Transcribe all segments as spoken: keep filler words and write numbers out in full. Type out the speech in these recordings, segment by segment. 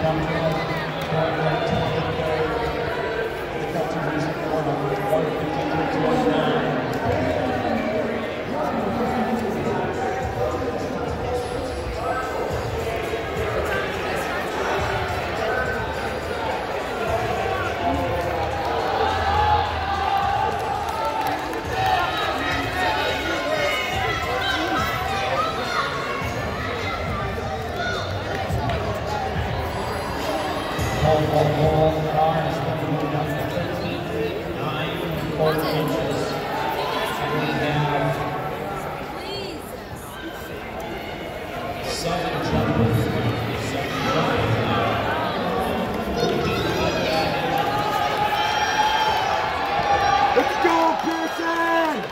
Let's go, Pearson!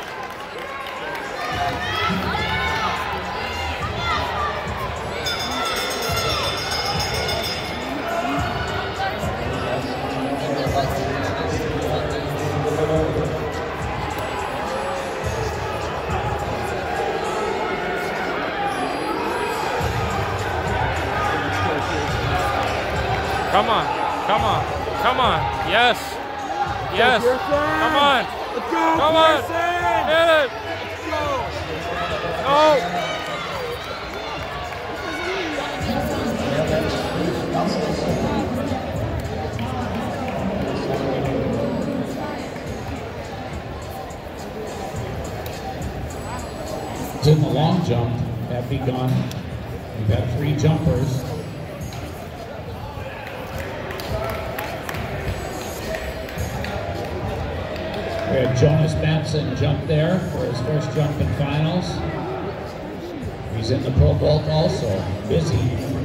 Come on, come on, come on, yes, yes, come on, let's go, come on, hit it, no. In the long jump have begun. We've had three jumpers. We had Jonas Matson jump there for his first jump in finals. He's in the pro vault also. Busy.